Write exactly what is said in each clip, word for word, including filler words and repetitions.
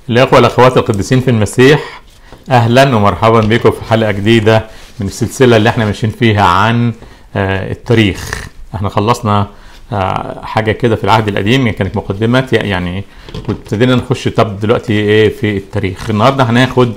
الأخوة والأخوات القديسين في المسيح، أهلا ومرحبا بكم في حلقة جديدة من السلسلة اللي احنا ماشيين فيها عن التاريخ. احنا خلصنا حاجة كده في العهد القديم كانت مقدمات يعني، وابتدينا نخش طب دلوقتي ايه في التاريخ. النهاردة هناخد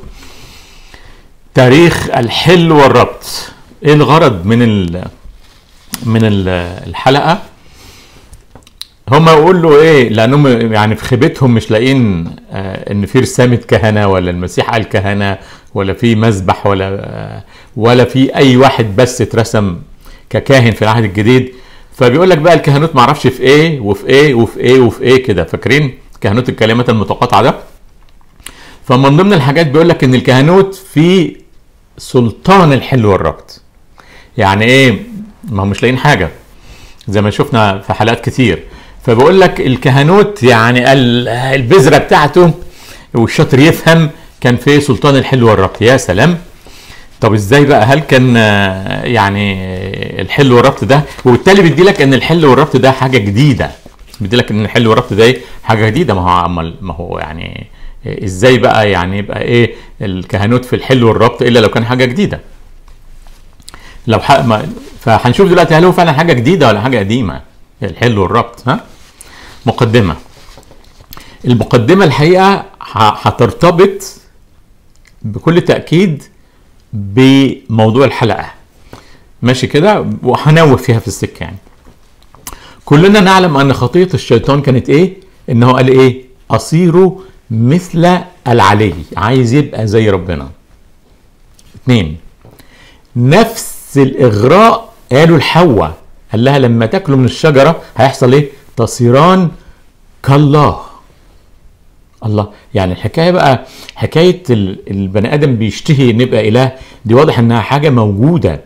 تاريخ الحل والربط. ايه الغرض من ال من الحلقة؟ هم يقول له ايه؟ لانهم يعني في خيبتهم مش لاقيين آه ان في رسامة كهنة، ولا المسيح قال كهنة، ولا في مذبح، ولا آه ولا في اي واحد بس اترسم ككاهن في العهد الجديد. فبيقول لك بقى الكهنوت معرفش في ايه وفي ايه وفي ايه وفي ايه كده، فاكرين كهنوت الكلمات المتقاطعة ده؟ فمن ضمن الحاجات بيقول لك ان الكهنوت في سلطان الحل والربط. يعني ايه؟ ما هم مش لاقيين حاجة زي ما شفنا في حلقات كتير. فبقول لك الكهنوت يعني البذرة بتاعته والشاطر يفهم كان في سلطان الحل والربط. يا سلام! طب ازاي بقى؟ هل كان يعني الحل والربط ده؟ وبالتالي بيدي لك ان الحل والربط ده حاجة جديدة، بيدي لك ان الحل والربط ده حاجة جديدة. ما هو ما هو يعني ازاي بقى يعني يبقى ايه الكهنوت في الحل والربط الا لو كان حاجة جديدة؟ لو ما فهنشوف دلوقتي هل هو فعلا حاجة جديدة ولا حاجة قديمة الحل والربط. ها؟ مقدمة. المقدمة الحقيقة هترتبط بكل تأكيد بموضوع الحلقة، ماشي كده؟ وهنوه فيها في السكة. يعني كلنا نعلم أن خطية الشيطان كانت إيه؟ إنه قال إيه؟ أصير مثل العلي، عايز يبقى زي ربنا. اتنين، نفس الإغراء قالوا لحواء، قال لها لما تاكلوا من الشجرة هيحصل إيه؟ تصيران كالله. الله، يعني الحكايه بقى حكايه البني ادم بيشتهي ان يبقى اله، دي واضح انها حاجه موجوده.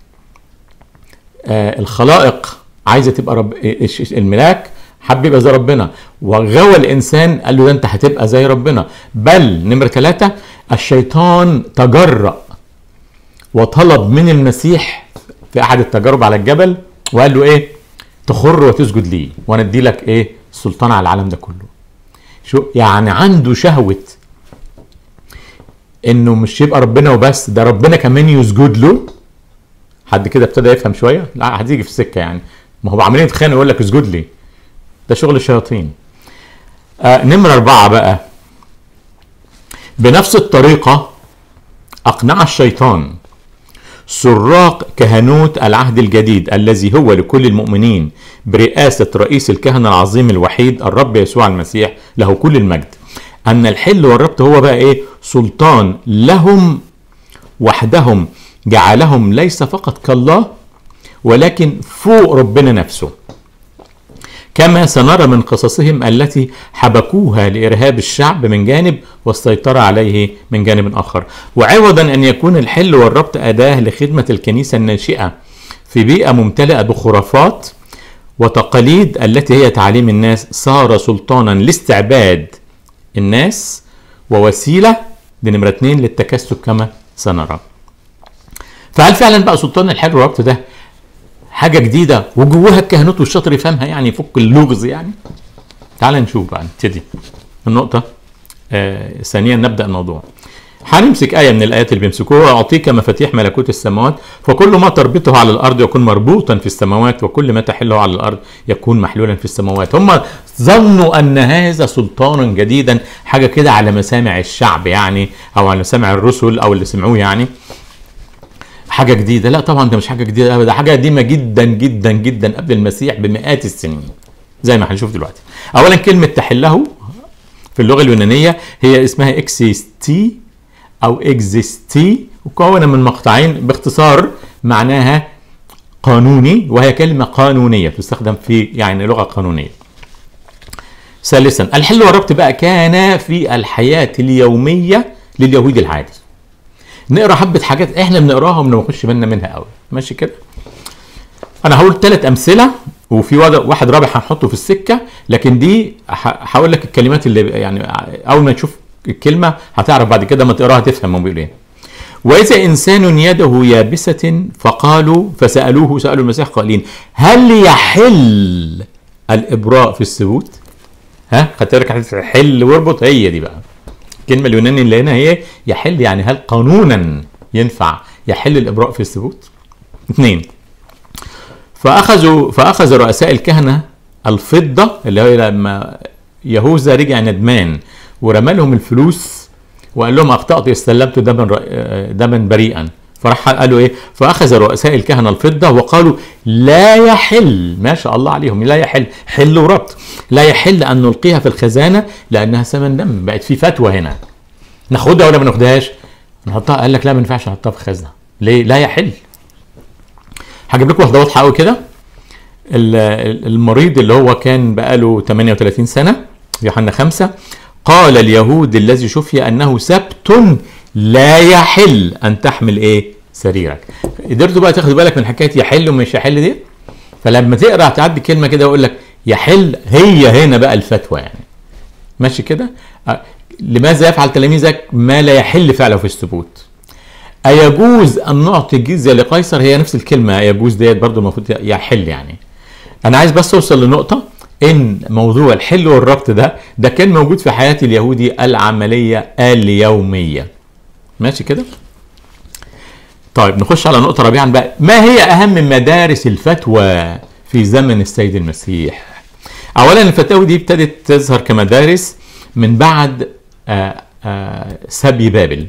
آه الخلائق عايزه تبقى رب، الملاك حب يبقى زي ربنا، وغوى الانسان قال له ده انت هتبقى زي ربنا. بل نمره ثلاثه، الشيطان تجرأ وطلب من المسيح في احد التجارب على الجبل وقال له ايه؟ تخر وتسجد لي وانا ادي لك ايه؟ السلطان على العالم ده كله. شو يعني؟ عنده شهوة انه مش يبقى ربنا وبس، ده ربنا كمان يسجد له. حد كده ابتدى يفهم شوية؟ لا هتيجي في السكة يعني. ما هو عمالين يتخانقوا يقول لك اسجد لي، ده شغل الشياطين. آه نمرة أربعة بقى، بنفس الطريقة أقنع الشيطان سراق كهنوت العهد الجديد الذي هو لكل المؤمنين برئاسة رئيس الكهنة العظيم الوحيد الرب يسوع المسيح له كل المجد، أن الحل والربط هو بقى إيه؟ سلطان لهم وحدهم، جعلهم ليس فقط كالله ولكن فوق ربنا نفسه، كما سنرى من قصصهم التي حبكوها لإرهاب الشعب من جانب والسيطرة عليه من جانب آخر. وعوضا أن يكون الحل والربط أداة لخدمة الكنيسة الناشئة في بيئة ممتلئة بخرافات وتقاليد التي هي تعليم الناس، صار سلطانا لاستعباد الناس ووسيلة دي نمرة اتنين للتكسب كما سنرى. فهل فعلا بقى سلطان الحل والربط ده حاجة جديدة وجواها الكهنوت والشاطر يفهمها يعني يفك اللغز يعني؟ تعال نشوف بقى، نبتدي النقطة آه ثانيا نبدأ الموضوع. هنمسك آية من الآيات اللي بيمسكوها: أعطيك مفاتيح ملكوت السماوات فكل ما تربطه على الأرض يكون مربوطا في السماوات وكل ما تحله على الأرض يكون محلولا في السماوات. هم ظنوا أن هذا سلطانا جديدا، حاجة كده على مسامع الشعب يعني، أو على مسامع الرسل أو اللي سمعوه يعني، حاجة جديدة. لا طبعا ده مش حاجة جديدة أبدا، حاجة قديمة جدا جدا جدا قبل المسيح بمئات السنين زي ما هنشوف دلوقتي. أولا كلمة تحله في اللغة اليونانية هي اسمها اكسيستي أو اكزيستي، مكونة من مقطعين، باختصار معناها قانوني، وهي كلمة قانونية تستخدم في يعني لغة قانونية. ثالثا الحل والربط بقى كان في الحياة اليومية لليهود العادي. نقرا حبه حاجات احنا بنقراها وما ناخدش بالنا منها قوي، ماشي كده؟ انا هقول ثلاث امثله وفي واحد رابع هنحطه في السكه، لكن دي هقول لك الكلمات اللي يعني اول ما تشوف الكلمه هتعرف بعد كده ما تقراها تفهم هم بيقولوا ايه. واذا انسان يده يابسه فقالوا فسالوه سالوا المسيح قائلين هل يحل الابراء في السبوت؟ ها خدت بالك؟ حل واربط، هي دي بقى الكلمه اليوناني اللي هنا هي يحل، يعني هل قانونا ينفع يحل الابراء في الثبوت؟ اثنين، فاخذوا فاخذ رؤساء الكهنه الفضه، اللي هي لما يهوذا رجع ندمان ورمى لهم الفلوس وقال لهم اخطات استلمت دما دما بريئا، فراح قالوا ايه؟ فاخذ رؤساء الكهنه الفضه وقالوا لا يحل، ما شاء الله عليهم، لا يحل، حل وربط، لا يحل ان نلقيها في الخزانه لانها ثمن دم. بقت في فتوى هنا، ناخدها ولا ما ناخدهاش؟ نحطها. قال لك لا، ما ينفعش نحطها في خزنه. ليه؟ لا يحل. هجيب لكم واحده واضحه قوي كده. المريض اللي هو كان بقاله ثمانية وثلاثين سنه، يوحنا خمسة، قال اليهود الذي شفي انه سبت لا يحل ان تحمل ايه؟ سريرك. قدرتوا بقى تاخدوا بالك من حكايه يحل ومش يحل دي؟ فلما تقرا تعدي كلمه كده ويقول لك يحل، هي هنا بقى الفتوى يعني. ماشي كده؟ لماذا يفعل تلاميذك ما لا يحل فعله في الثبوت؟ أيجوز أن نعطي الجزية لقيصر؟ هي نفس الكلمة أيجوز ديت برضو المفروض يحل يعني. أنا عايز بس أوصل لنقطة إن موضوع الحل والربط ده ده كان موجود في حياة اليهودي العملية اليومية. ماشي كده؟ طيب نخش على نقطة رابعا بقى. ما هي أهم مدارس الفتوى في زمن السيد المسيح؟ أولا الفتاوي دي ابتدت تظهر كمدارس من بعد آآ آآ سبي بابل،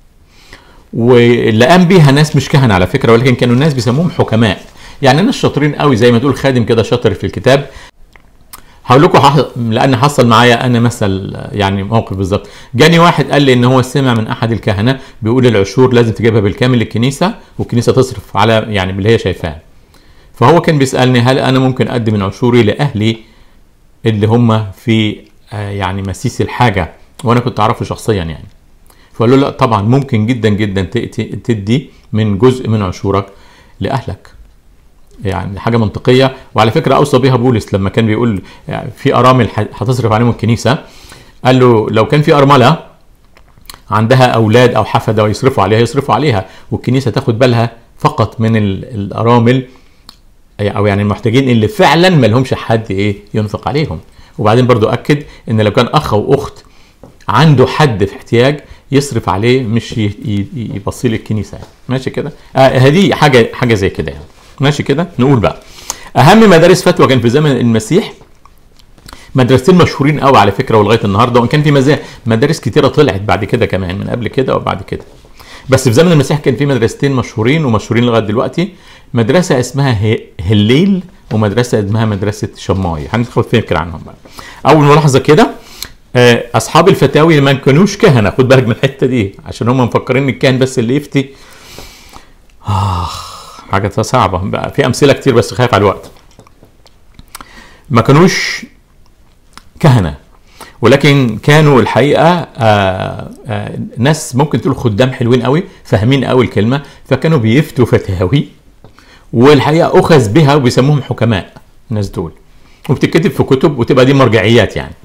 واللي قام بيها ناس مش كهنة على فكرة، ولكن كانوا الناس بيسموهم حكماء، يعني ناس شاطرين قوي، زي ما تقول خادم كده شاطر في الكتاب. هقول لكم حص... لان حصل معايا انا مثل يعني موقف بالظبط. جاني واحد قال لي ان هو سمع من احد الكهنه بيقول العشور لازم تجيبها بالكامل للكنيسه، والكنيسه تصرف على يعني اللي هي شايفاه. فهو كان بيسالني هل انا ممكن اقدم من عشوري لاهلي اللي هم في يعني مسيس الحاجه، وانا كنت اعرفه شخصيا يعني. فقال له لا طبعا ممكن جدا جدا تدي من جزء من عشورك لاهلك، يعني حاجه منطقيه. وعلى فكره اوصى بيها بولس لما كان بيقول يعني في ارامل هتصرف عليهم الكنيسه، قال له لو كان في ارمله عندها اولاد او حفده ويصرفوا عليها يصرفوا عليها، والكنيسه تاخد بالها فقط من الارامل او يعني المحتاجين اللي فعلا ما لهمش حد ايه ينفق عليهم. وبعدين برضو اكد ان لو كان اخ واخت عنده حد في احتياج يصرف عليه، مش يبصي للكنيسه يعني. ماشي كده؟ آه هذه حاجه حاجه زي كده يعني. ماشي كده؟ نقول بقى اهم مدارس فتوى كان في زمن المسيح مدرستين مشهورين قوي على فكره ولغايه النهارده، وان كان في مدارس كتيره طلعت بعد كده كمان من قبل كده وبعد كده، بس في زمن المسيح كان في مدرستين مشهورين ومشهورين لغايه دلوقتي. مدرسه اسمها هليل ومدرسه اسمها مدرسه شماي. هندخل فكره عنهم بقى. اول ملاحظه كده، اصحاب الفتاوي ما كانوش كهنه، خد بالك من الحته دي عشان هم مفكرين الكاهن بس اللي يفتي. آه حاجه صعبه بقى، في امثله كتير بس خايف على الوقت. ما كانوش كهنه، ولكن كانوا الحقيقه آآ آآ ناس ممكن تقول خدام حلوين قوي، فاهمين قوي الكلمه، فكانوا بيفتوا فتاوي، والحقيقه اخذ بها وبيسموهم حكماء الناس دول، وبتتكتب في كتب وتبقى دي مرجعيات يعني.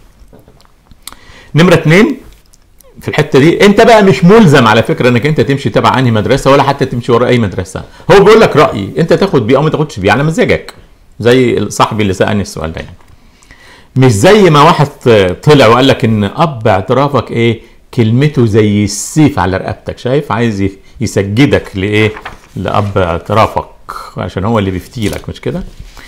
نمره اتنين في الحته دي، انت بقى مش ملزم على فكره انك انت تمشي تبع انهي مدرسه ولا حتى تمشي ورا اي مدرسه، هو بيقول لك راي انت تاخد بيه او ما تاخدش بيه على مزاجك، زي صاحبي اللي سالني السؤال ده يعني. مش زي ما واحد طلع وقال لك ان اب اعترافك ايه كلمته زي السيف على رقبتك، شايف عايز يسجدك لايه لاب اعترافك عشان هو اللي بيفتي لك، مش كده؟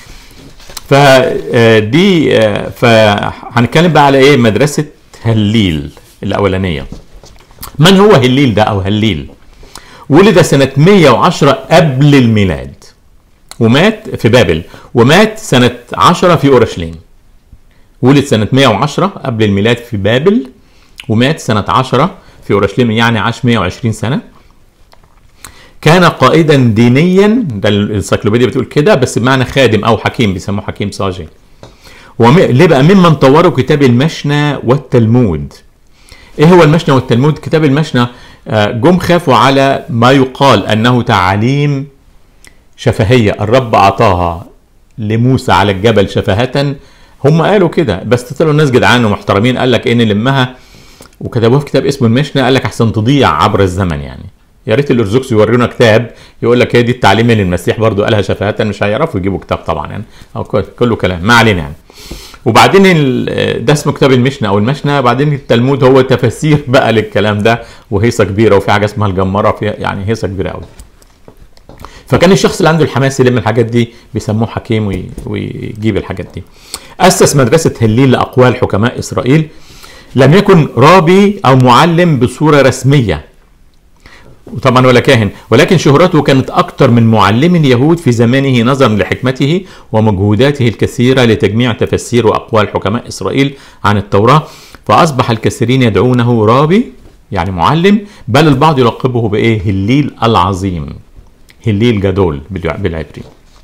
فدي فهنتكلم بقى على ايه مدرسه هليل الاولانيه. من هو هليل ده او هليل؟ ولد سنه مية وعشرة قبل الميلاد ومات في بابل، ومات سنه عشرة في اورشليم. ولد سنه مية وعشرة قبل الميلاد في بابل، ومات سنه عشرة في اورشليم، يعني عاش مية وعشرين سنه. كان قائدا دينيا، ده الانسيكلوبيديا بتقول كده، بس بمعنى خادم او حكيم، بيسموه حكيم صاجي. وليه بقى؟ ممن طوروا كتاب المشنى والتلمود. ايه هو المشنى والتلمود؟ كتاب المشنى جم خافوا على ما يقال انه تعاليم شفهيه الرب اعطاها لموسى على الجبل شفهه، هم قالوا كده، بس طلعوا الناس جدعان ومحترمين قال لك ايه نلمها وكتبوها في كتاب اسمه المشنى، قال لك احسن تضيع عبر الزمن يعني. يا ريت الارثوذكس يورينا كتاب يقول لك هي دي التعليم اللي المسيح برضو قالها شفهه، مش هيعرفوا يجيبوا كتاب طبعا يعني، او كله كلام ما علينا يعني. وبعدين ده اسمه كتاب المشنة او المشنة. بعدين التلمود هو تفاسير بقى للكلام ده، وهيصه كبيره، وفي حاجه اسمها الجمره، في يعني هيصه كبيره قوي. فكان الشخص اللي عنده الحماس يلم الحاجات دي بيسموه حكيم ويجيب الحاجات دي. اسس مدرسه هليل لاقوال حكماء اسرائيل. لم يكن رابي او معلم بصوره رسميه وطبعا ولا كاهن، ولكن شهرته كانت اكثر من معلم اليهود في زمانه نظرا لحكمته ومجهوداته الكثيره لتجميع تفاسير واقوال حكماء اسرائيل عن التوراه، فاصبح الكثيرين يدعونه رابي يعني معلم، بل البعض يلقبه بايه؟ هليل العظيم، هليل جدول بالعبري.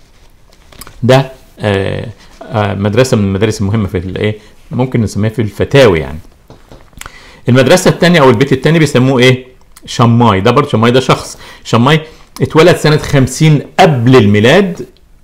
ده آآ آآ مدرسه من المدارس المهمه في الايه، ممكن نسميها في الفتاوي يعني. المدرسه الثانيه او البيت الثاني بيسموه ايه؟ شماي. ده برضه شماي ده شخص. شماي اتولد سنه خمسين قبل الميلاد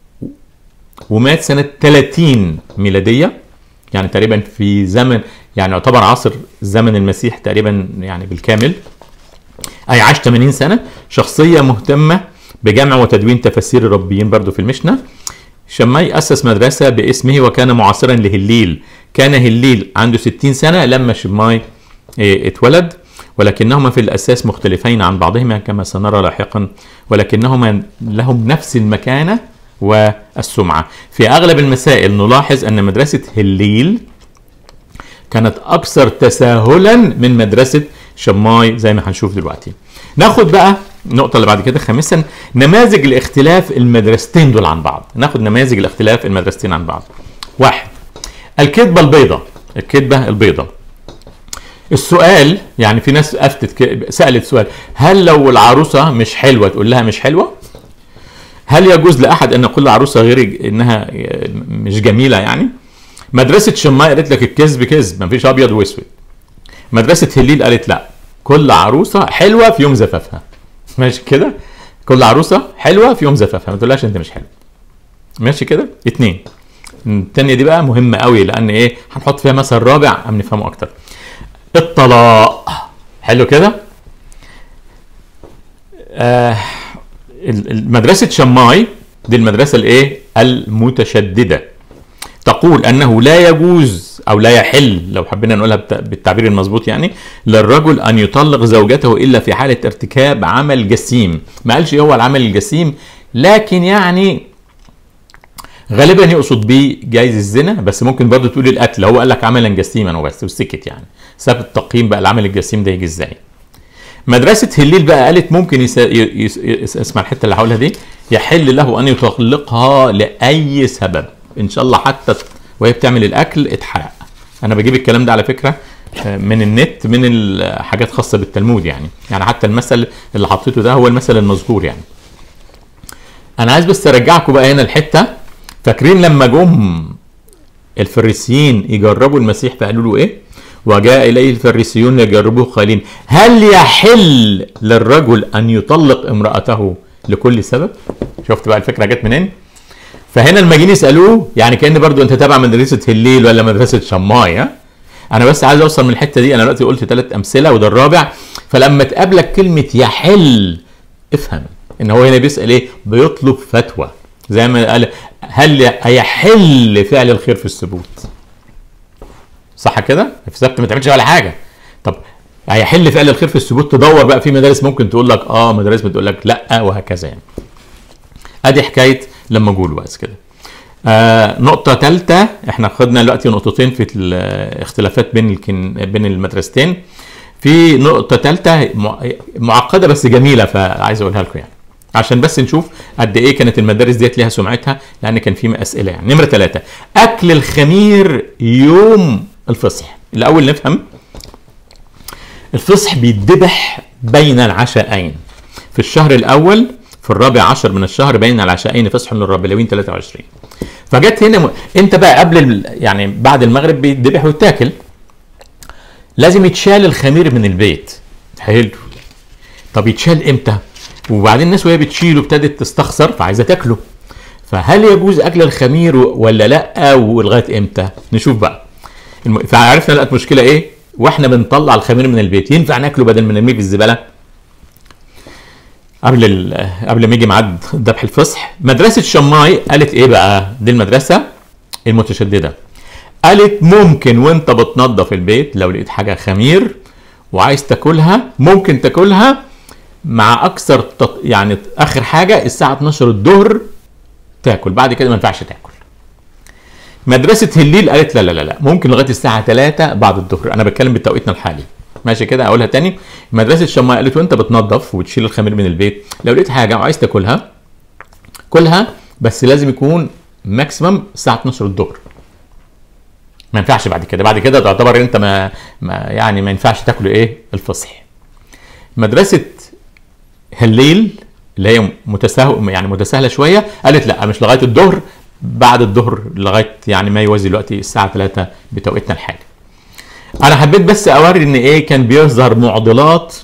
ومات سنه ثلاثين ميلاديه، يعني تقريبا في زمن يعني يعتبر عصر زمن المسيح تقريبا يعني بالكامل، اي عاش ثمانين سنه. شخصيه مهتمه بجمع وتدوين تفاسير الربيين برضه في المشنة. شماي اسس مدرسه باسمه وكان معاصرا لهليل. كان هليل عنده ستين سنه لما شماي اتولد، ولكنهما في الاساس مختلفين عن بعضهما كما سنرى لاحقا، ولكنهما لهم نفس المكانه والسمعه. في اغلب المسائل نلاحظ ان مدرسه هليل كانت اكثر تساهلا من مدرسه شماي زي ما هنشوف دلوقتي. ناخد بقى النقطه اللي بعد كده خامسا، نماذج الاختلاف المدرستين دول عن بعض. ناخد نماذج الاختلاف المدرستين عن بعض. واحد، الكذبه البيضاء. الكذبه البيضاء. السؤال يعني في ناس افتت سالت سؤال، هل لو العروسه مش حلوه تقول لها مش حلوه؟ هل يجوز لاحد ان يقول لعروسه غير انها مش جميله يعني؟ مدرسه شماي قالت لك الكذب كذب، مفيش ابيض واسود. مدرسه هليل قالت لا، كل عروسه حلوه في يوم زفافها. ماشي كده؟ كل عروسه حلوه في يوم زفافها، ما تقولهاش انت مش حلو. ماشي كده؟ اتنين. الثانيه دي بقى مهمه قوي، لان ايه؟ هنحط فيها مثل رابع ام نفهمه اكتر. الطلاق. حلو كده؟ آه مدرسة شماي دي المدرسة الايه؟ المتشددة. تقول انه لا يجوز او لا يحل، لو حبينا نقولها بالتعبير المظبوط يعني، للرجل ان يطلق زوجته الا في حالة ارتكاب عمل جسيم. ما قالش ايه هو العمل الجسيم، لكن يعني غالبا يقصد بيه جايز الزنا، بس ممكن برضه تقول القتل. هو قال لك عملا جسيما وبس وسكت يعني، ساب التقييم بقى العمل الجسيم ده يجي ازاي. مدرسة هليل بقى قالت ممكن يس... يس... يس... اسمع الحتة اللي هقولها دي، يحل له ان يطلقها لأي سبب، ان شاء الله حتى وهي بتعمل الاكل اتحرق. انا بجيب الكلام ده على فكرة من النت، من الحاجات خاصة بالتلمود يعني، يعني حتى المثل اللي حطيته ده هو المثل المذكور يعني. انا عايز بس ارجعكم بقى هنا الحتة. فاكرين لما جم الفريسيين يجربوا المسيح فقالوا له ايه؟ وجاء اليه الفريسيون ليجربوه قائلين هل يحل للرجل ان يطلق امراته لكل سبب؟ شفت بقى الفكره جت منين؟ فهنا لما جينا يسالوه يعني كان برضو انت تابع مدرسه هليل ولا مدرسه شماي؟ ها؟ انا بس عايز اوصل من الحته دي. انا دلوقتي قلت ثلاث امثله وده الرابع. فلما تقابلك كلمه يحل افهم ان هو هنا بيسال ايه؟ بيطلب فتوى، زي ما قال هل هيحل فعل الخير في السبوت؟ صح كده؟ في السبت ما تعملش ولا حاجه. طب هيحل فعل الخير في السبوت؟ تدور بقى في مدارس ممكن تقول لك اه، مدارس بتقول لك لا، وهكذا يعني. ادي حكايه لما اقول بس كده. آه نقطه ثالثه، احنا خدنا دلوقتي نقطتين في الاختلافات بين الكن بين المدرستين. في نقطه ثالثه معقده بس جميله، فعايز اقولها لكم يعني عشان بس نشوف قد ايه كانت المدارس ديت ليها سمعتها، لان كان في اسئله يعني. نمره ثلاثه، اكل الخمير يوم الفصح. الاول نفهم الفصح بيتذبح بين العشاءين في الشهر الاول، في الرابع عشر من الشهر بين العشاءين فصح للرب، لاويين ثلاثة وعشرين. فجت هنا م... انت بقى قبل يعني بعد المغرب بيتذبح ويتاكل، لازم يتشال الخمير من البيت. حلو. طب يتشال امتى؟ وبعدين الناس وهي بتشيله ابتدت تستخسر فعايزه تاكله. فهل يجوز اكل الخمير ولا لا، ولغايه امتى؟ نشوف بقى. الم... فعرفنا لقت مشكله ايه؟ واحنا بنطلع الخمير من البيت ينفع ناكله بدل ما نرميه في الزباله؟ قبل ال... قبل ما يجي ميعاد ذبح الفصح. مدرسه شماي قالت ايه بقى؟ دي المدرسه المتشدده. قالت ممكن وانت بتنظف البيت لو لقيت حاجه خمير وعايز تاكلها ممكن تاكلها مع اكثر تط... يعني اخر حاجه الساعه اتناشر الظهر تاكل، بعد كده ما ينفعش تاكل. مدرسه هليل قالت لا لا لا لا ممكن لغايه الساعه تلاتة بعد الظهر، انا بتكلم بتوقيتنا الحالي ماشي كده. اقولها تاني، مدرسه شماء قالت وانت بتنظف وتشيل الخمير من البيت لو لقيت حاجه وعايز تاكلها كلها، بس لازم يكون ماكسيمم الساعه اتناشر الظهر، ما ينفعش بعد كده. بعد كده تعتبر انت ما, ما يعني ما ينفعش تاكل ايه الفصح. مدرسه هليل اللي هي متساهل يعني متساهله شويه قالت لا مش لغايه الظهر، بعد الظهر لغايه يعني ما يوازي دلوقتي الساعه تلاتة بتوقيتنا الحالي. انا حبيت بس اوري ان ايه كان بيظهر معضلات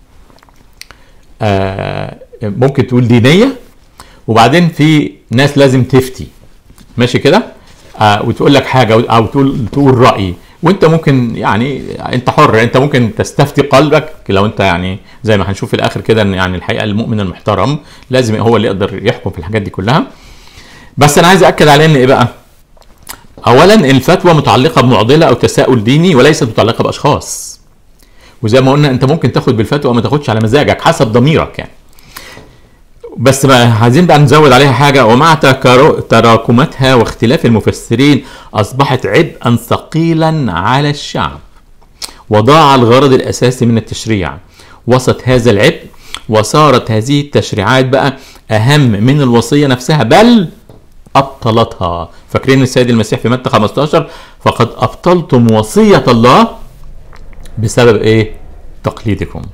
آه ممكن تقول دينيه، وبعدين في ناس لازم تفتي ماشي كده آه وتقول لك حاجه او تقول تقول راي، وانت ممكن يعني انت حر، انت ممكن تستفتي قلبك لو انت يعني زي ما هنشوف في الاخر كده ان يعني الحقيقه المؤمن المحترم لازم هو اللي يقدر يحكم في الحاجات دي كلها. بس انا عايز اكد على ان ايه بقى، اولا الفتوى متعلقه بمعضله او تساؤل ديني وليست متعلقه باشخاص، وزي ما قلنا انت ممكن تاخد بالفتوى وما تاخدش على مزاجك حسب ضميرك يعني. بس بقى عايزين بقى نزود عليها حاجه، ومع تراكماتها واختلاف المفسرين اصبحت عبئا ثقيلا على الشعب وضاع الغرض الاساسي من التشريع وسط هذا العبء، وصارت هذه التشريعات بقى اهم من الوصيه نفسها بل ابطلتها. فاكرين السيد المسيح في متى خمستاشر فقد ابطلتم وصيه الله بسبب ايه؟ تقليدكم.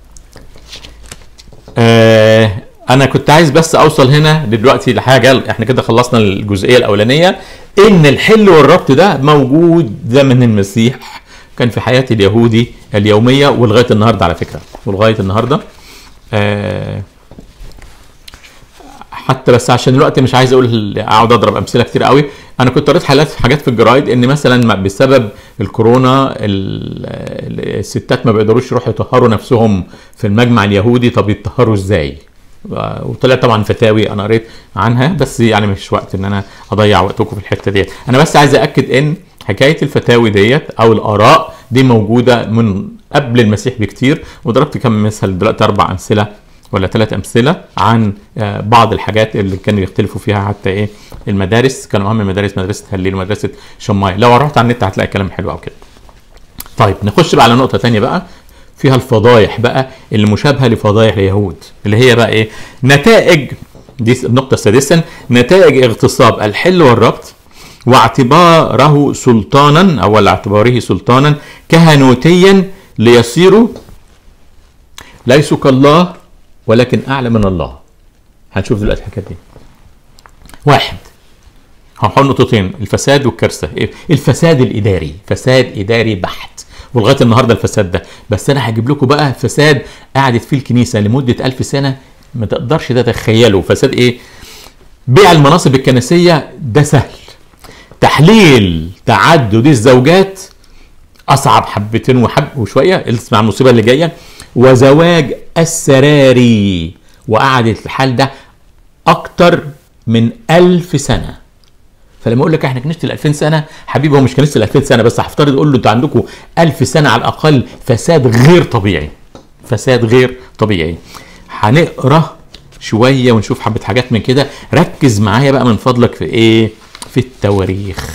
آه انا كنت عايز بس اوصل هنا دلوقتي لحاجه، احنا كده خلصنا الجزئيه الاولانيه ان الحل والربط ده موجود زمن المسيح، كان في حياه اليهودي اليوميه ولغايه النهارده على فكره، ولغايه النهارده آه حتى بس عشان الوقت مش عايز اقول اقعد اضرب امثله كتير قوي. انا كنت قريت حالات في حاجات في الجرايد ان مثلا بسبب الكورونا الستات ما بيقدروش يروحوا يطهروا نفسهم في المجمع اليهودي، طب يتطهروا ازاي؟ وطلع طبعا فتاوي انا قريت عنها، بس يعني مش وقت ان انا اضيع وقتكم في الحته ديت. انا بس عايز اكد ان حكايه الفتاوي ديت او الاراء دي موجوده من قبل المسيح بكتير، وضربت كم مثل دلوقتي اربع امثله ولا ثلاث امثله عن بعض الحاجات اللي كانوا يختلفوا فيها. حتى ايه المدارس كانوا اهم المدارس مدرسه هليل ومدرسه شماي، لو رحت على النت هتلاقي كلام حلو او كده. طيب نخش بقى على نقطه ثانيه بقى فيها الفضايح بقى اللي مشابهه لفضايح اليهود، اللي هي بقى ايه؟ نتائج، دي النقطه السادسه، نتائج اغتصاب الحل والربط واعتباره سلطانا او اعتباره سلطانا كهنوتيا ليصيروا ليسوا كالله ولكن اعلى من الله. هنشوف دلوقتي الحكايه دي. واحد، هنحط نقطتين، الفساد والكارثه. الفساد الاداري، فساد اداري بحت، ولغايه النهارده الفساد ده. بس انا هجيب لكم بقى فساد قعدت فيه الكنيسه لمده ألف سنه ما تقدرش تتخيله. فساد ايه؟ بيع المناصب الكنسيه ده سهل، تحليل تعدد الزوجات اصعب حبتين وحب وشويه، اسمع المصيبه اللي جايه، وزواج السراري، وقعدت الحال ده اكتر من ألف سنه. فلما اقول لك احنا كنيسه الألفين سنه، حبيبي هو مش كنيسه الألفين سنه بس، هفترض اقول له انتوا عندكم ألف سنه على الاقل فساد غير طبيعي، فساد غير طبيعي. هنقرا شويه ونشوف حبه حاجات من كده. ركز معايا بقى من فضلك في ايه؟ في التواريخ.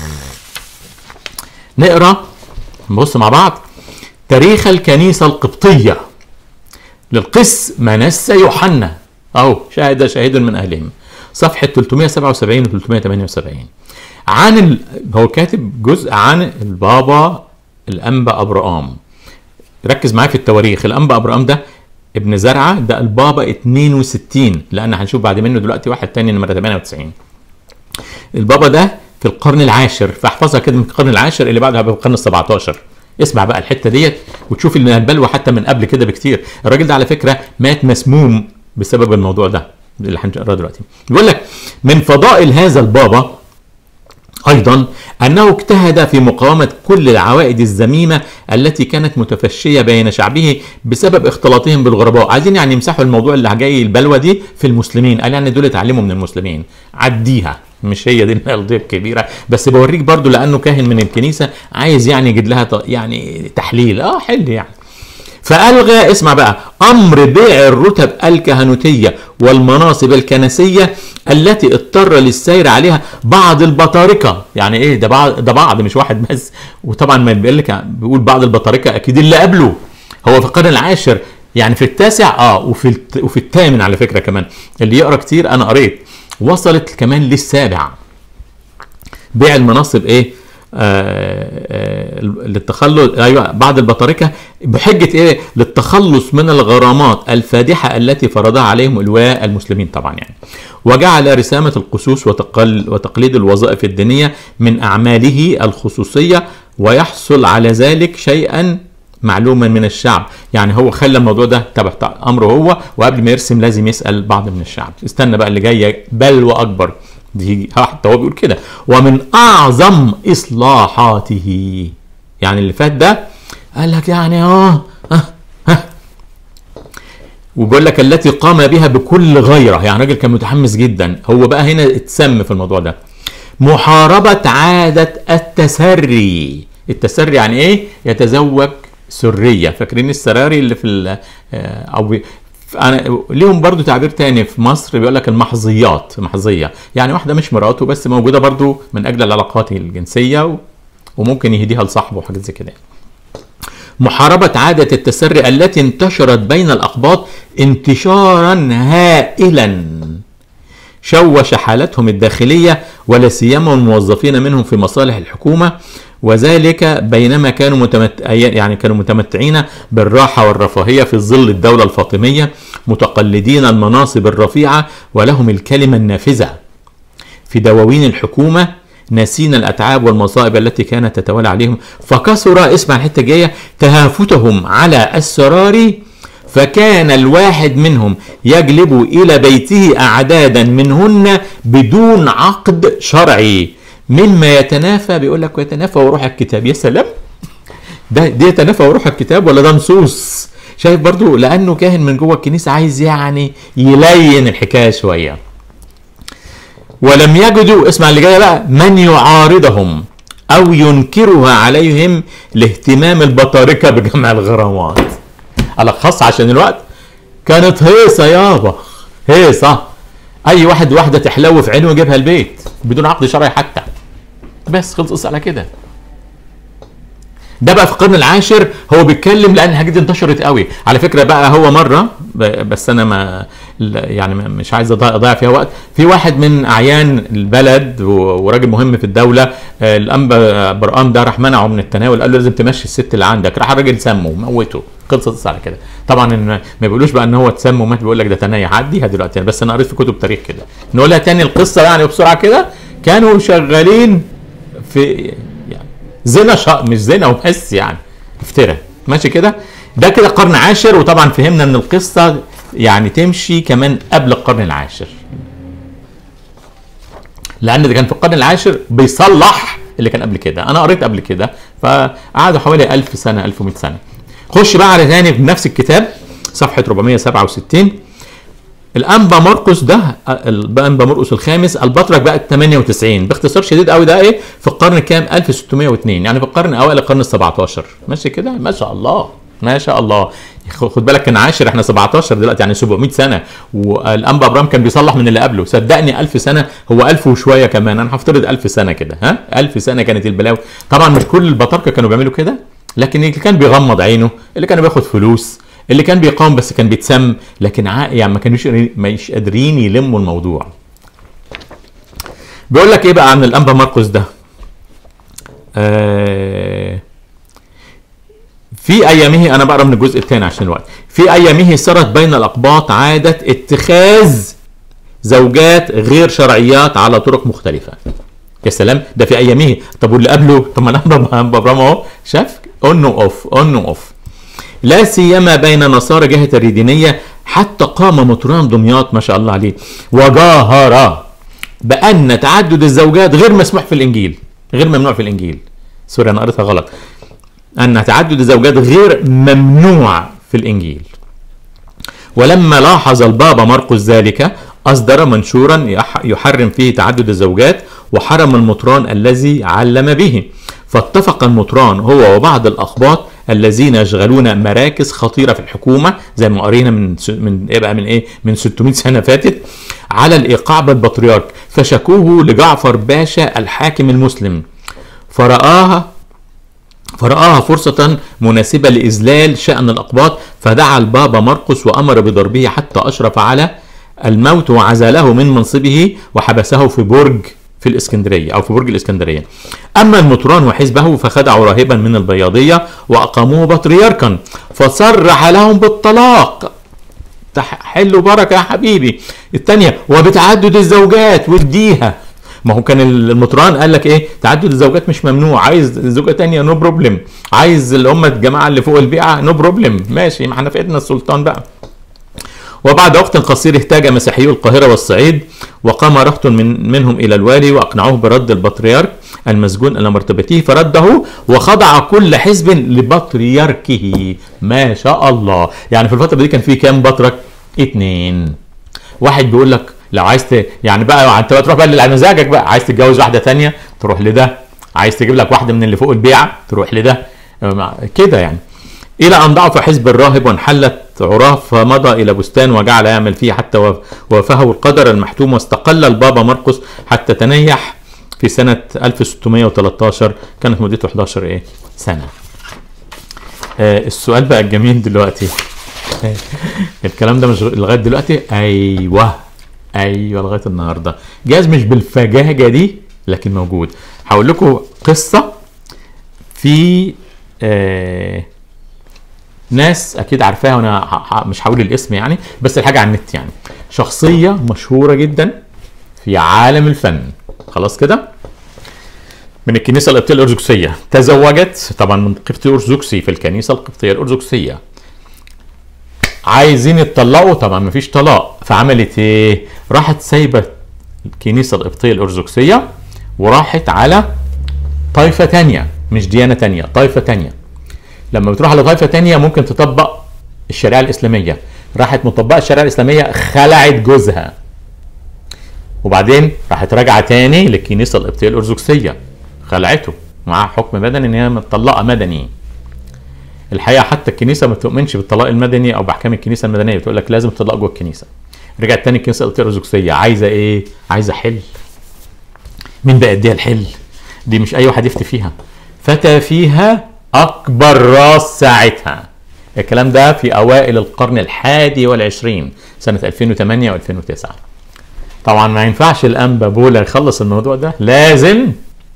نقرا نبص مع بعض تاريخ الكنيسه القبطيه للقس منسى يوحنا، اهو شاهد شاهد من اهلهم، صفحه ثلاثمائة وسبعة وسبعين و ثلاثمائة وثمانية وسبعين. عن ال... هو كاتب جزء عن البابا الانبا ابرام. ركز معايا في التواريخ. الانبا ابرام ده ابن زرعه، ده البابا اتنين وستين، لان هنشوف بعد منه دلوقتي واحد تاني نمره ثمانية وتسعين. البابا ده في القرن العاشر، فاحفظها كده، من القرن العاشر اللي بعدها بالقرن السبعتاشر. اسمع بقى الحته ديت وتشوف ان البلوى حتى من قبل كده بكتير. الراجل ده على فكره مات مسموم بسبب الموضوع ده اللي هنقراه دلوقتي. بيقول لك من فضائل هذا البابا ايضا انه اجتهد في مقاومه كل العوائد الذميمه التي كانت متفشيه بين شعبه بسبب اختلاطهم بالغرباء. عايزين يعني يمسحوا الموضوع اللي جاي البلوى دي في المسلمين، قال يعني دول اتعلموا من المسلمين، عديها مش هي دي القضيه الكبيره، بس بوريك برضو لانه كاهن من الكنيسه عايز يعني يجد لها يعني تحليل اه حل يعني. فألغى، اسمع بقى، أمر بيع الرتب الكهنوتية والمناصب الكنسية التي اضطر للسير عليها بعض البطاركة. يعني ايه ده؟ بعض، ده بعض مش واحد بس. وطبعا ما بيقول لك بيقول بعض البطاركة اكيد اللي قبله، هو في القرن العاشر يعني في التاسع اه وفي الت... وفي الثامن على فكرة كمان، اللي يقرا كتير انا قريت، وصلت كمان للسابع. بيع المناصب ايه؟ آه آه للتخلص، ايوه بعض البطاركه بحجه ايه؟ للتخلص من الغرامات الفادحه التي فرضها عليهم الواء المسلمين طبعا يعني. وجعل رسامه القسوس وتقل وتقليد الوظائف الدينيه من اعماله الخصوصيه، ويحصل على ذلك شيئا معلوما من الشعب. يعني هو خلى الموضوع ده تبع امره هو، وقبل ما يرسم لازم يسال بعض من الشعب. استنى بقى اللي جايه بلوى اكبر دي، حتى هو بيقول كده: ومن اعظم اصلاحاته. يعني اللي فات ده قال لك يعني اه اه اه وبيقول لك التي قام بها بكل غيره، يعني راجل كان متحمس جدا. هو بقى هنا اتسم في الموضوع ده: محاربه عاده التسري. التسري يعني ايه؟ يتزوج سريه. فاكرين السراري اللي في او أنا ليهم برضو تعبير تاني في مصر بيقول لك المحظيات، محظية يعني واحدة مش مراته بس موجودة برضو من أجل العلاقات الجنسية، وممكن يهديها لصاحبه وحاجات زي كده. محاربة عادة التسري التي انتشرت بين الأقباط انتشارا هائلا شوش حالتهم الداخلية، ولا سيما الموظفين منهم في مصالح الحكومة، وذلك بينما كانوا متمت... يعني كانوا متمتعين بالراحة والرفاهية في ظل الدولة الفاطمية، متقلدين المناصب الرفيعة ولهم الكلمة النافذة في دواوين الحكومة، ناسين الأتعاب والمصائب التي كانت تتوالى عليهم. فكثر، اسمع الحتة الجاية، تهافتهم على السرار، فكان الواحد منهم يجلب إلى بيته أعدادا منهن بدون عقد شرعي، مما يتنافى، بيقول لك ويتنافى وروح الكتاب. يا سلام، ده ده يتنافى وروح الكتاب ولا ده نصوص؟ شايف برضو، لأنه كاهن من جوه الكنيسة عايز يعني يلين الحكاية شوية. ولم يجدوا، اسمع اللي جاي بقى، من يعارضهم أو ينكرها عليهم لاهتمام البطاركة بجمع الغرامات. ألخص عشان الوقت، كانت هيصة يابا، هيصة. أي واحد واحدة تحلو في عينه ويجيبها البيت بدون عقد شرعي حتى، بس خلص على كده. ده بقى في القرن العاشر هو بيتكلم، لان الحاجات دي انتشرت قوي على فكره. بقى هو مره، بس انا ما يعني مش عايز اضيع فيها وقت، في واحد من اعيان البلد وراجل مهم في الدوله، الانبا برقام ده راح منعه من التناول، قال له لازم تمشي الست اللي عندك. راح الراجل سمه وموته، خلصت على كده. طبعا ما بيقولوش بقى ان هو اتسم ومات، بيقول لك ده تنايح. عديها دلوقتي، بس انا قريت في كتب تاريخ كده. نقولها تاني القصه يعني بسرعه كده. كانوا شغالين في يعني زنا شا... مش زنا وبس، يعني افترى ماشي كده. ده كده قرن عاشر، وطبعا فهمنا ان القصه يعني تمشي كمان قبل القرن العاشر، لان ده كان في القرن العاشر بيصلح اللي كان قبل كده. انا قريت قبل كده، فقعدوا حوالي ألف سنه، ألف ومئة سنه. خش بقى على ثاني في نفس الكتاب صفحه أربعمئة وسبعة وستين. الانبا مرقس ده، الانبا مرقس الخامس البطرك بقى ثمانية وتسعين، باختصار شديد قوي. ده ايه؟ في القرن كام؟ ألف وستمئة واثنين، يعني في القرن اوائل القرن السبعتاشر. ماشي كده، ما شاء الله ما شاء الله. خد بالك كان عاشر، احنا سبعتاشر دلوقتي، يعني سبعمئة سنه. والانبا ابرام كان بيصلح من اللي قبله، صدقني ألف سنه، هو ألف وشويه كمان، انا هفترض ألف سنه كده. ها، ألف سنه كانت البلاوي. طبعا مش كل البطاركه كانوا بيعملوا كده، لكن اللي كان بيغمض عينه، اللي كان بياخد فلوس، اللي كان بيقاوم بس كان بيتسم، لكن يعني ما كانوش مش قادرين يلموا الموضوع. بيقول لك ايه بقى عن الانبا مرقس ده؟ آه في ايامه، انا بقرا من الجزء الثاني عشان الوقت. في ايامه سرت بين الاقباط عاده اتخاذ زوجات غير شرعيات على طرق مختلفه. يا سلام، ده في ايامه. طب واللي قبله؟ طب ما الانبا ابرام اهو شاف اون اوف اون اوف، لا سيما بين نصارى جهة الريدينية، حتى قام مطران دمياط ما شاء الله عليه وجاهر بأن تعدد الزوجات غير مسموح في الإنجيل، غير ممنوع في الإنجيل. سوري أنا قريتها غلط، أن تعدد الزوجات غير ممنوع في الإنجيل. ولما لاحظ البابا مرقس ذلك، أصدر منشورا يحرم فيه تعدد الزوجات وحرم المطران الذي علم به، فاتفق المطران هو وبعض الأقباط الذين يشغلون مراكز خطيرة في الحكومة زي ما قرينا من من ايه بقى من ايه من ستمائة سنة فاتت على الإيقاع بالبطريرك، فشكوه لجعفر باشا الحاكم المسلم، فرآها فرآها فرصة مناسبة لإذلال شأن الأقباط، فدعا البابا مرقس وأمر بضربه حتى أشرف على الموت وعزله من منصبه وحبسه في برج في الإسكندرية أو في برج الإسكندرية. أما المطران وحزبه فخدعوا راهبا من البياضية وأقاموه بطريركا فصرح لهم بالطلاق، حلوا بركة يا حبيبي. الثانية وبتعدد الزوجات واديها، ما هو كان المطران قال لك ايه تعدد الزوجات مش ممنوع، عايز زوجة تانية نو بروبلم، عايز اللي هم الجماعة اللي فوق البيعة نو بروبلم، ماشي ما احنا في ايدنا السلطان بقى. وبعد وقت قصير احتاج مسيحيو القاهرة والصعيد وقام رهط من منهم إلى الوالي وأقنعوه برد البطريرك المسجون إلى مرتبته، فرده وخضع كل حزب لبطريركه. ما شاء الله، يعني في الفترة دي كان في كام بطرك؟ اتنين. واحد بيقول لك لو عايز ت... يعني بقى انت بقى تروح بقى على مزاجك بقى، عايز تتجوز واحدة تانية تروح لده، عايز تجيب لك واحدة من اللي فوق البيعة تروح لده كده يعني. إلى أن ضعف حزب الراهب وانحلت عراه فمضى إلى بستان وجعل يعمل فيه حتى وافه القدر المحتوم، واستقل البابا مرقس حتى تنيح في سنة ألف وستمائة وثلاثة عشر، كانت مدته إحدى عشر إيه سنة. آه السؤال بقى الجميل دلوقتي الكلام ده مش لغاية دلوقتي؟ أيوه أيوه لغاية النهاردة، جاز مش بالفجاجة دي لكن موجود. هقول لكم قصة في آه ناس اكيد عارفاها وانا مش هقول الاسم يعني، بس الحاجه على النت يعني، شخصيه مشهوره جدا في عالم الفن خلاص كده من الكنيسه القبطيه الارثوذكسيه، تزوجت طبعا من قبطي ارثوذكسي في الكنيسه القبطيه الارثوذكسيه، عايزين يتطلقوا طبعا مفيش طلاق، فعملت ايه؟ راحت سايبه الكنيسه القبطيه الارثوذكسيه وراحت على طائفه تانية، مش ديانه تانية، طائفه تانية. لما بتروح على طائفه تانية ممكن تطبق الشريعه الاسلاميه، راحت مطبقه الشريعه الاسلاميه خلعت جوزها وبعدين راحت راجعه تاني للكنيسه القبطيه الارثوذكسيه خلعته معاها حكم مدني ان هي مطلقه مدني. الحقيقه حتى الكنيسه ما تؤمنش بالطلاق المدني او باحكام الكنيسه المدنيه، بتقول لك لازم تطلق جوه الكنيسه. رجعت تاني الكنيسه القبطيه الارثوذكسيه عايزه ايه؟ عايزه حل. مين بقى يديها الحل؟ دي مش اي واحد يفتي فيها، فتى فيها اكبر راس ساعتها. الكلام ده في اوائل القرن الحادي والعشرين سنة ألفين وثمانية وألفين وتسعة. طبعا ما ينفعش الانبا بولا يخلص الموضوع ده، لازم.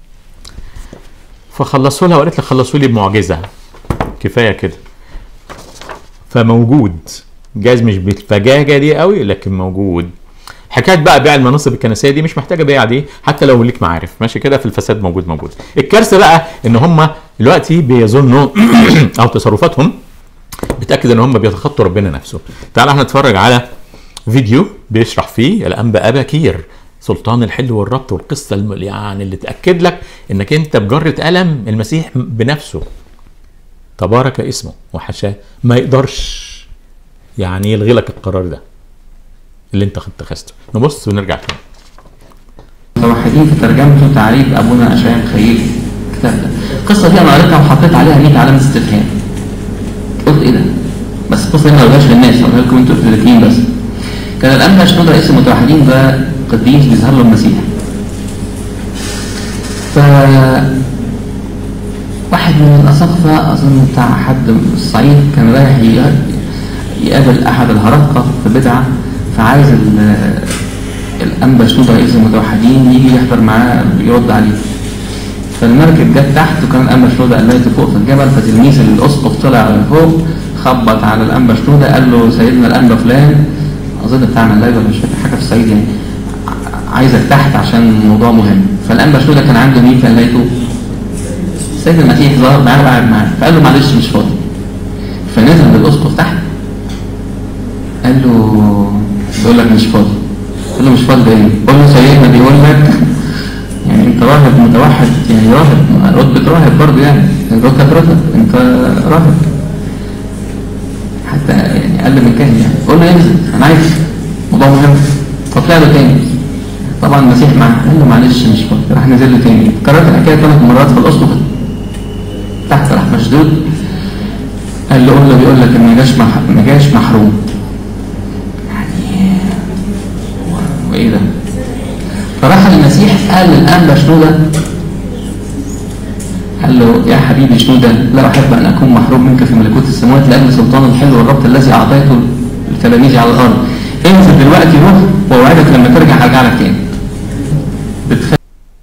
فخلصوا لها وقالت لي خلصوا لي بمعجزة كفاية كده. فموجود، جاز مش بالفجاجة دي قوي لكن موجود. حكايه بقى بيع المناصب الكنسيه دي مش محتاجه بيع دي، حتى لو ليك معارف ماشي كده، في الفساد موجود موجود. الكارثه بقى ان هم دلوقتي بيظنوا او تصرفاتهم بتاكد ان هم بيتخطوا ربنا نفسه. تعال احنا نتفرج على فيديو بيشرح فيه الانبا ابا كير سلطان الحل والربط، والقصه يعني اللي تاكد لك انك انت بجره قلم المسيح بنفسه تبارك اسمه وحشاه ما يقدرش يعني يلغي لك القرار ده اللي انت اتخذته. نبص ونرجع تاني. متوحدين في ترجمته تعريف ابونا اشعياء الخير الكتاب ده. القصه دي انا قريتها وحطيت عليها مية علامه استفهام. قلت ايه ده؟ بس القصه دي ما قلتهاش للناس، هقولها لكم انتوا الاثنين بس. كان الانبا شنود رئيس المتوحدين ده قديس بيظهر له المسيح. ف واحد من الاساقفه اظن بتاع حد من الصعيد كان رايح يقابل احد الهرطقه في بدعه، فعايز الانبا شنود رئيس المتوحدين يجي يحضر معاه يرد عليه. فالمركب جت تحت وكان الانبا شنود قليته فوق في الجبل، فتلميذ الاسقف طلع فوق خبط على الانبا شنود قال له سيدنا الانبا فلان اظن بتاعنا الليله مش فاكر حاجه في الصعيد يعني عايزك تحت عشان الموضوع مهم. فالانبا شنود كان عنده مين في قليته؟ سيد المسيح ظهر معاه وقعد معاه، فقال له معلش مش فاضي. فنزل بالاسقف تحت قال له بيقول لك مش فاضي. قال له مش فاضي ايه؟ قال له سيدنا بيقول لك يعني انت راهب متوحد، يعني راهب رتبه راهب برضه، يعني رتب رتب انت راهب حتى يعني اقل من كاهن يعني. قول له انزل انا عايز موضوع مهم. فطلع له تاني. طبعا المسيح معاه قال له معلش مش فاضي، راح نزل له تاني. كررت الحكايه ثلاث مرات، في الاسقف تحت راح مشدود. قال له قول له بيقول لك ان ما جاش ما جاش محروم. يعني وايه ده؟ فراح المسيح قال للانبا شنوده، قال له يا حبيبي شنوده لا احب ان اكون محروم منك في ملكوت السماوات لان سلطان الحل والربط الذي اعطيته لتلاميذي على الارض. انزل دلوقتي روح واوعدك لما ترجع هرجع لك تاني. بتخ...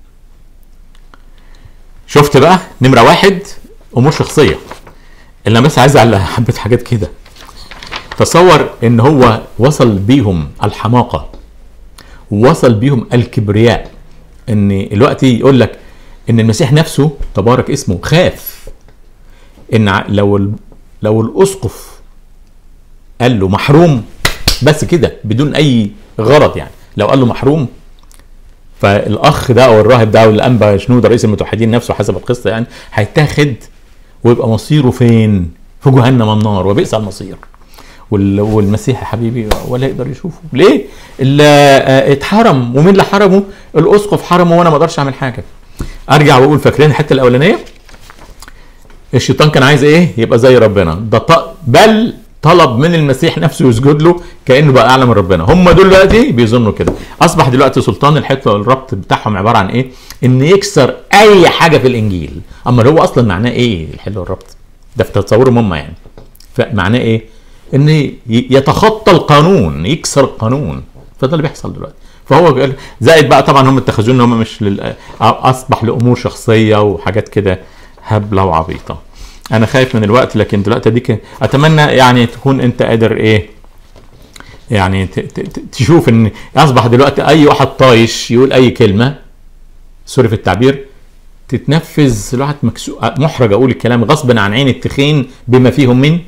شفت بقى نمره واحد امور شخصيه. اللي بس عايز على حبه حاجات كده. تصور ان هو وصل بيهم الحماقه ووصل بيهم الكبرياء، ان الوقت يقول لك ان المسيح نفسه تبارك اسمه خاف ان لو لو الاسقف قال له محروم بس كده بدون اي غرض، يعني لو قال له محروم فالاخ ده او الراهب ده او الانبا شنوده رئيس المتوحدين نفسه حسب القصه يعني هيتاخد ويبقى مصيره فين؟ في جهنم النار وبئس المصير. والمسيح يا حبيبي ولا يقدر يشوفه. ليه؟ اللي اتحرم. ومين اللي حرمه؟ الاسقف حرمه وانا ما اقدرش اعمل حاجه. ارجع واقول فاكرين الحته الاولانيه؟ الشيطان كان عايز ايه؟ يبقى زي ربنا. ده بل طلب من المسيح نفسه يسجد له كانه بقى اعلى من ربنا. هم دول دلوقتي بيظنوا كده. اصبح دلوقتي سلطان الحته والربط بتاعهم عباره عن ايه؟ ان يكسر اي حاجه في الانجيل. اما هو اصلا معناه ايه الحل والربط؟ ده في تصورهم هم يعني. فمعناه ايه؟ ان يتخطى القانون، يكسر القانون. فده اللي بيحصل دلوقتي. فهو زائد بقى طبعا هم اتخذوه ان هم مش لل... اصبح لامور شخصيه وحاجات كده هبله وعبيطه. انا خايف من الوقت، لكن دلوقتي اديك اتمنى يعني تكون انت قادر ايه يعني ت... ت... تشوف ان اصبح دلوقتي اي واحد طايش يقول اي كلمه سوري في التعبير تتنفذ. الواحد مكسو... محرج اقول الكلام غصبا عن عين التخين بما فيهم من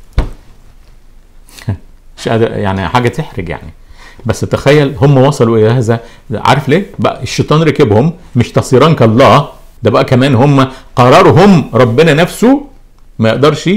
مش قادر يعني حاجه تحرج يعني. بس تخيل هم وصلوا الى هذا. عارف ليه؟ بقى الشيطان ركبهم، مش تصيران كالله، ده بقى كمان هم قرروا هم ربنا نفسه ما يقدرش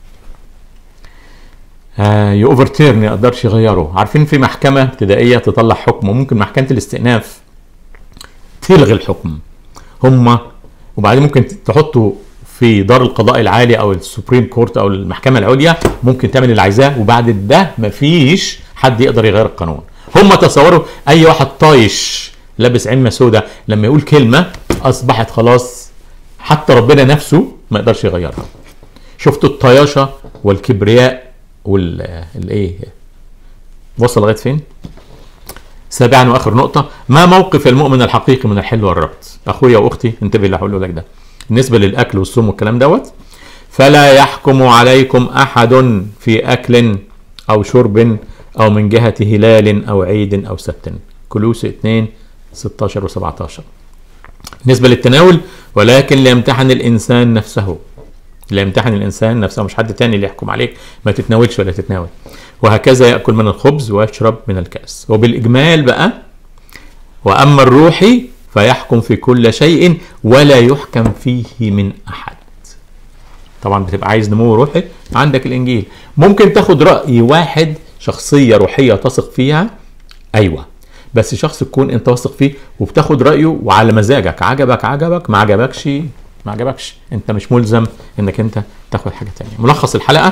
آه يوفرتيرن، ما يقدرش يغيره. عارفين في محكمه ابتدائيه تطلع حكم وممكن محكمه الاستئناف تلغي الحكم هم، وبعدين ممكن تحطه في دار القضاء العالي او السوبريم كورت او المحكمه العليا، ممكن تعمل اللي عايزاه وبعد ده مفيش حد يقدر يغير القانون. هم تصوروا اي واحد طايش لابس عمه سوداء لما يقول كلمه اصبحت خلاص حتى ربنا نفسه ما يقدرش يغيرها. شفتوا الطياشه والكبرياء والايه وصل لغايه فين؟ سابعا واخر نقطه، ما موقف المؤمن الحقيقي من الحل والربط؟ اخويا واختي انتبه اللي هقوله لك ده بالنسبه للاكل والصوم والكلام دوت. فلا يحكم عليكم احد في اكل او شرب او من جهه هلال او عيد او سبت. كلوسي اثنين ستاشر وسبعتاشر. بالنسبه للتناول، ولكن ليمتحن الانسان نفسه. ليمتحن الانسان نفسه، مش حد تاني اللي يحكم عليك ما تتناولش ولا تتناول. وهكذا ياكل من الخبز ويشرب من الكاس. وبالاجمال بقى، واما الروحي فيحكم في كل شيء ولا يحكم فيه من احد. طبعا بتبقى عايز نمو روحي، عندك الانجيل. ممكن تاخد راي واحد شخصيه روحيه تثق فيها، ايوه، بس شخص تكون انت واثق فيه وبتاخد رايه وعلى مزاجك، عجبك عجبك، ما عجبكش ما عجبكش، انت مش ملزم انك انت تاخد حاجه تانية. ملخص الحلقه،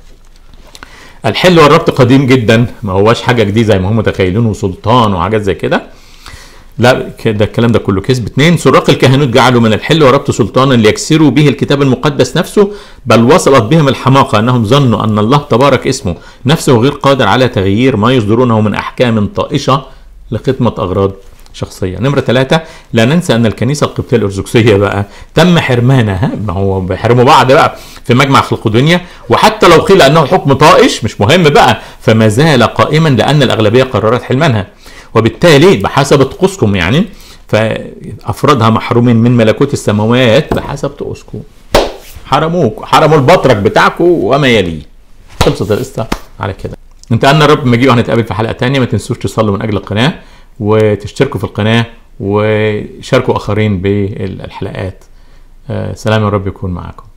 الحل والربط قديم جدا، ما هواش حاجه جديده زي ما هم متخيلين وسلطان وحاجات زي كده. لا كده الكلام ده كله كذب. اثنين، سراق الكهنوت جعلوا من الحل والربط سلطانا ليكسروا به الكتاب المقدس نفسه، بل وصلت بهم الحماقه انهم ظنوا ان الله تبارك اسمه نفسه غير قادر على تغيير ما يصدرونه من احكام طائشه لخدمه اغراض شخصيه. نمره ثلاثة، لا ننسى ان الكنيسه القبطيه الارثوذكسيه بقى تم حرمانها، ما هو بيحرموا بعض بقى في مجمع خلقدونيا، وحتى لو قيل انه حكم طائش مش مهم بقى، فما زال قائما لان الاغلبيه قررت حرمانها. وبالتالي بحسب طقوسكم يعني فافرادها محرومين من ملكوت السماوات بحسب طقوسكم. حرموك، حرموا البطرك بتاعكم وما يليه. خلصت القصه على كده. انت انا الرب مجيء وهنتقابل في حلقه تانية. ما تنسوش تصلوا من اجل القناه وتشتركوا في القناه وشاركوا اخرين بالحلقات. سلام الرب يكون معكم.